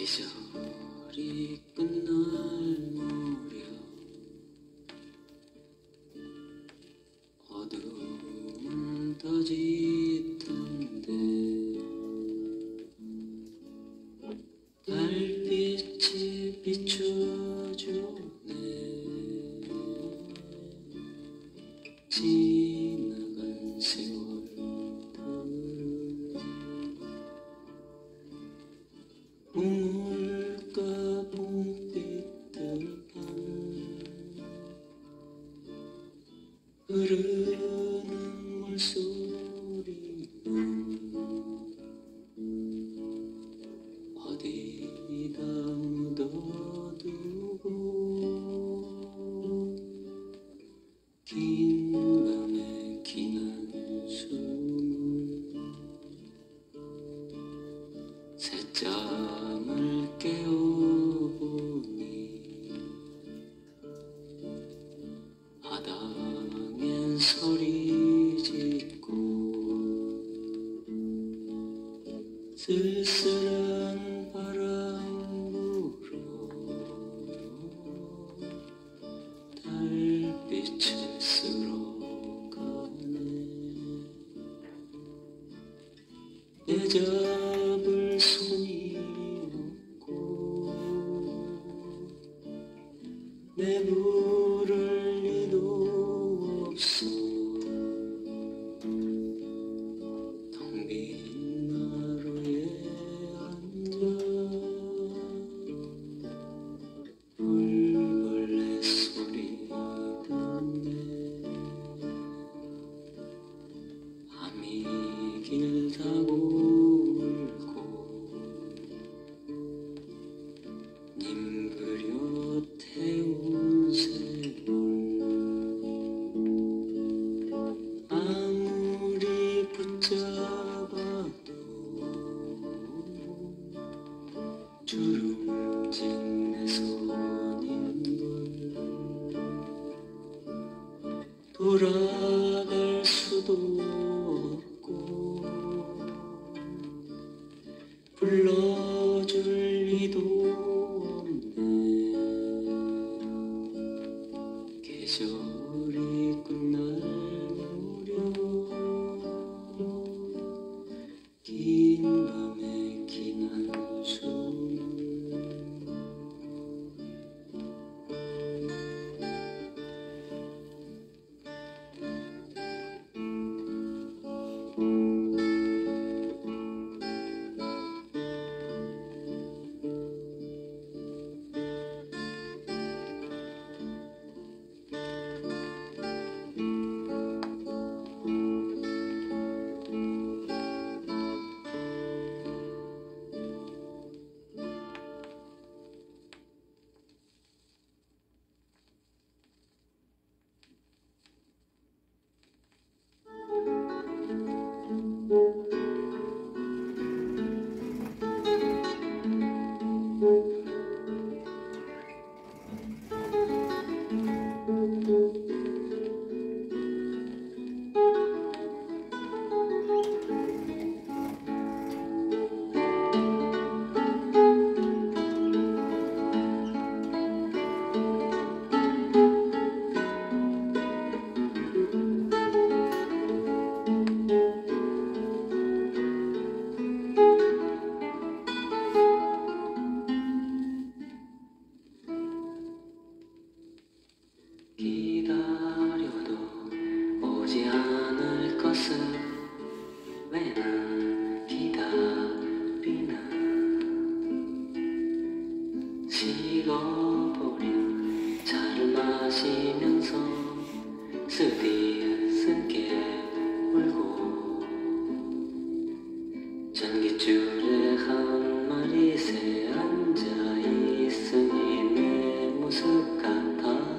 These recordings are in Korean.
계절이 끝날 무렵 어두운 더 짙은데 달빛이 비춰주네. 지나간 세월들 우물가 봄빛들 반 흐르는 물소리는 어디다 묻어두고 긴 밤에 긴 한숨을 새잠을 깨어보니 하당엔 소리 짓고 쓸쓸한 바람 불어 달빛을 쓸어가네. 내 잡을 손이 없고 내 부를 리도 없어. 텅 빈 마루에 앉아 불벌레 소리 듣네. 밤이 길다고 울고 님 그려 태운 세월 아무리 붙잡아도 주름진 내 손인걸 돌아갈 수도 없고 불러줄 리도 없네. 계절이 끝날 무렵 긴 밤에 긴 한숨을 기다려도 오지 않을 것을 왜 난 기다리나. 식어버린 차를 마시면서 스디스게 울고 전깃줄에 한 마리 새 앉아있으니 내 모습 같아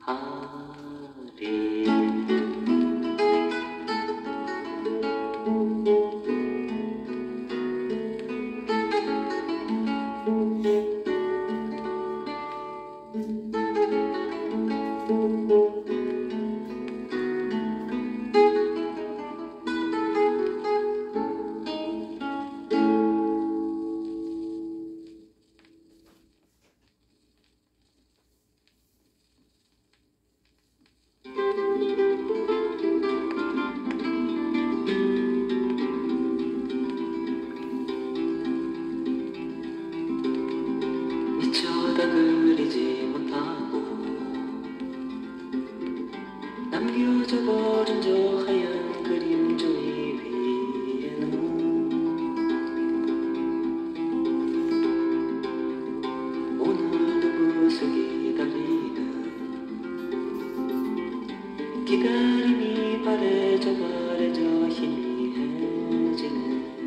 하리 미쳐다 그리지 못하고 남겨져 버린 저 하얀 그림 종이 위에는 오늘도 그것을 기다림이 바래져 희미해지네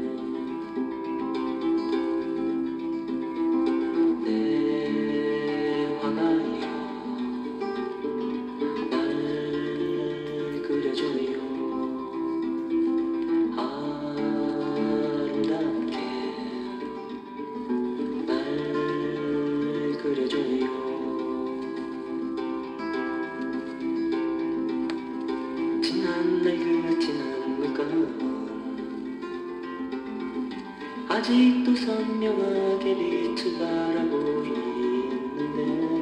내 화가여 날 그려줘요 아름답게 날 그려줘요 지난 날 그 지난 물감은 아직도 선명하게 빛을 바라고 있는데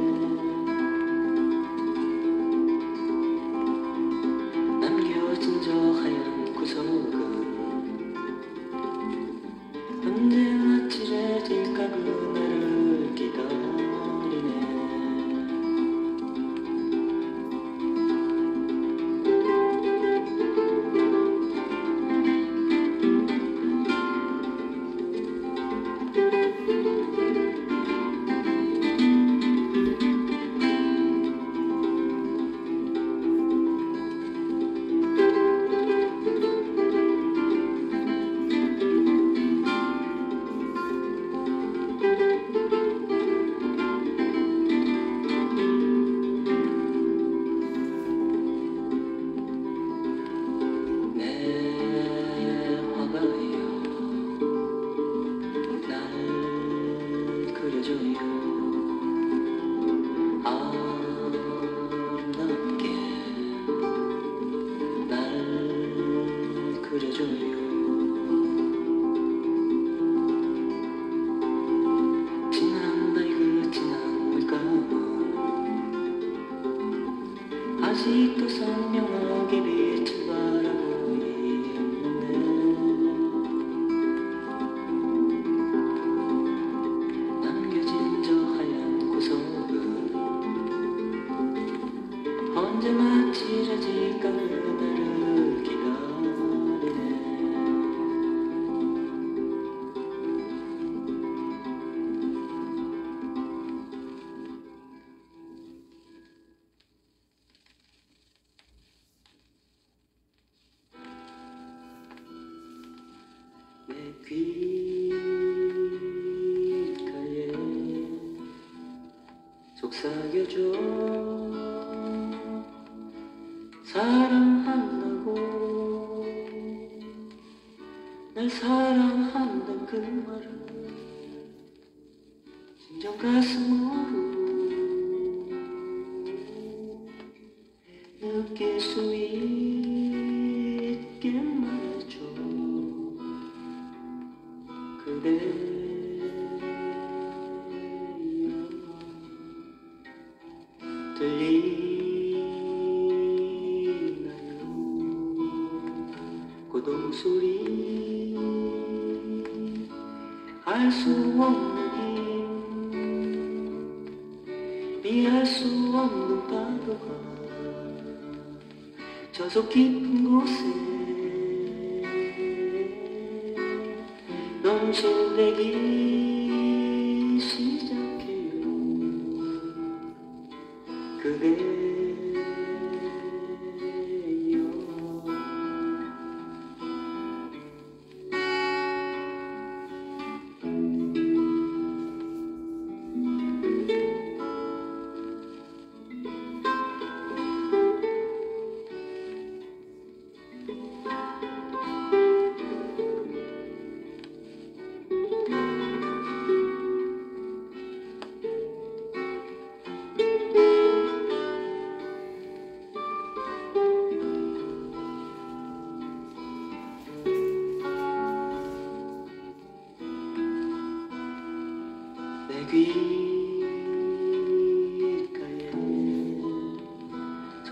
남겨진 저 하얀 구석은 언제나 칠해질까 그날을 기다리네 그려줘요 아름답게 날 그려줘요 지난 날 그 지난 물감은 아직도 선명하게 빛을 바라고 있는데 언제나 칠해질까 그날을 기다리네 내 귓가에 속삭여줘 사랑한다고 날 사랑한단 그 말을 진정 가슴으로 느낄 수 있게 말해줘 그대여 들리나요 고동 소리 알 수 없는 힘 피할 수 없는 파도가 저속 깊은 곳에 넘쳐내기 시작해요 그대여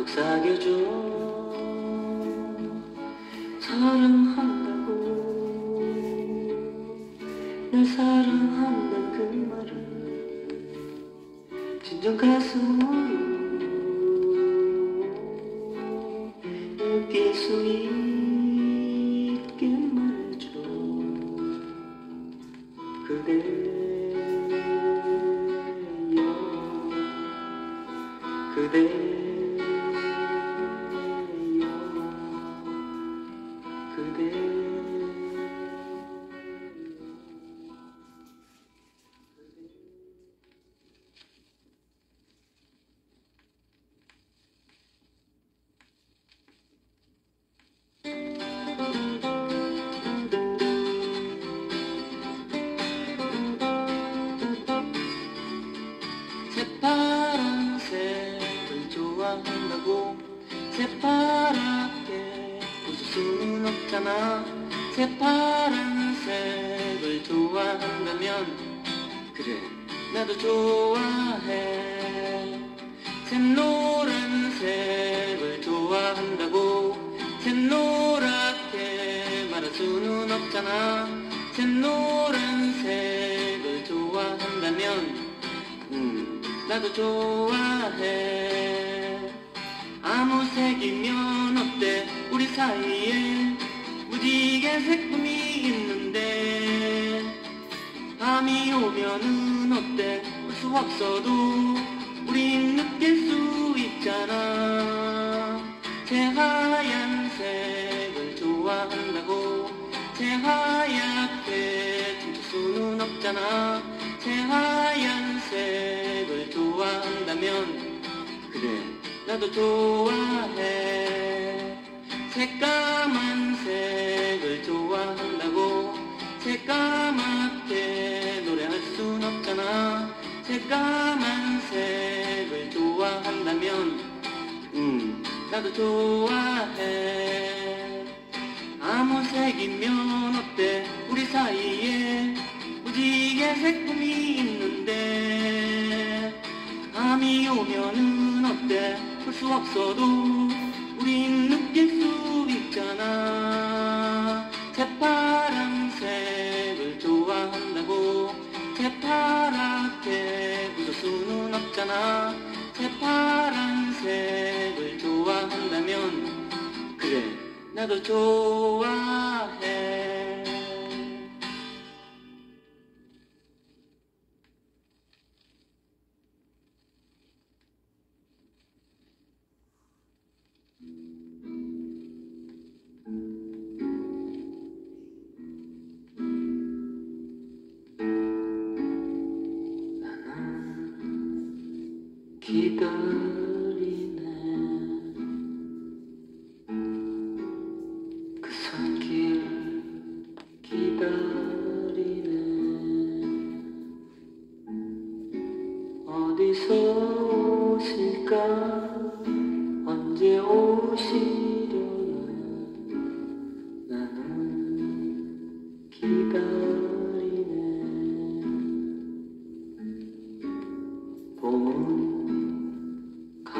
속삭여줘. 사랑한다고, 날 사랑한다는 그 말을 진정 가슴으로 느낄 수 있게 말해줘. 그대여, 그대여, 그대여. 새파란색을 좋아한다고 새파랗게 웃을 수는 없잖아. 새파란색을 좋아한다면 그래 나도 좋아해. 샛노란색을 좋아한다고 샛노랗게 말할 수는 없잖아. 샛노란색을 좋아한다면 나도 좋아해. 아무 색이면 어때 우리 사이에 무지개 색품이 있는데 밤이 오면은 어때 볼 수 없어도 우린 느낄 수 있잖아. 새하얀색을 좋아한다고 새하얗게 춤출 수는 없잖아. 새하얀색을 좋아한다면 그래 나도 좋아해. 새까만 색을 좋아한다고 새까맣게 노래할 순 없잖아. 새까만 색을 좋아한다면 나도 좋아해. 아무 색이면 어때 우리 사이에 무지개 색품이 있는데 밤이 오면은 어때 볼 수 없어도 우린 느낄 수 있잖아. 새파란색을 좋아한다고 새파랗게 웃을 수는 없잖아. 새파란색을 좋아한다면 그래 나도 좋아해. 기다리네 그 손길 기다리네. 어디서 오실까 언제 오시려나 나는 기다리네. 봄은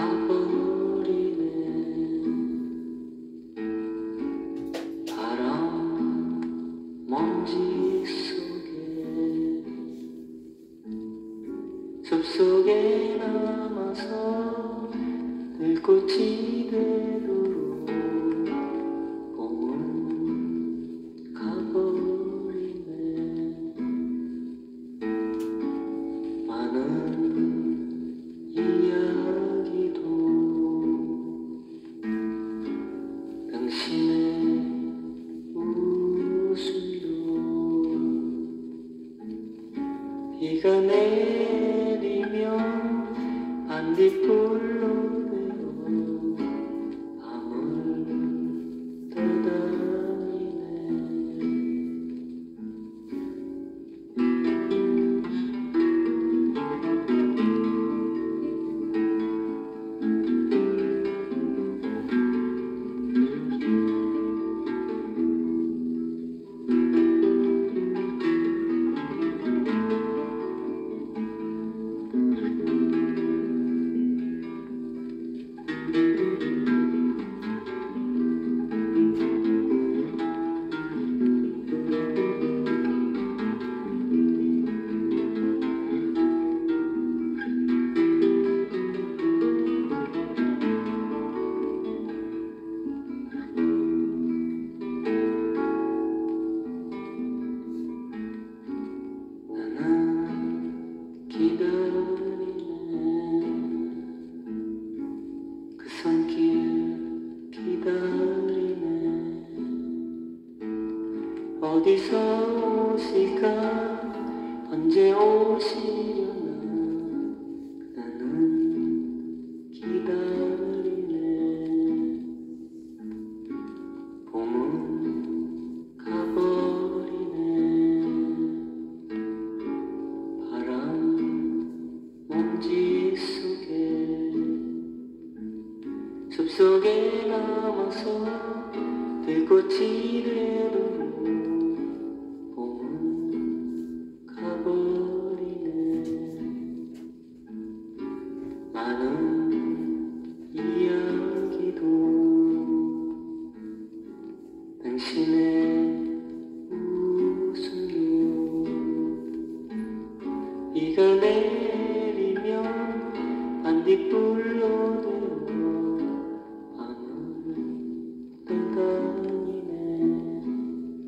어디서 오실까 언제 오시려나 나는 기다리네 봄은 가버리네 바람 먼지 속에 숲속에 남아서 들꽃이 되도록 봄은 가버리네 많은 이야기도 당신의 웃음도 비가 내리면 반딧불로 되어 밤은 떠다니네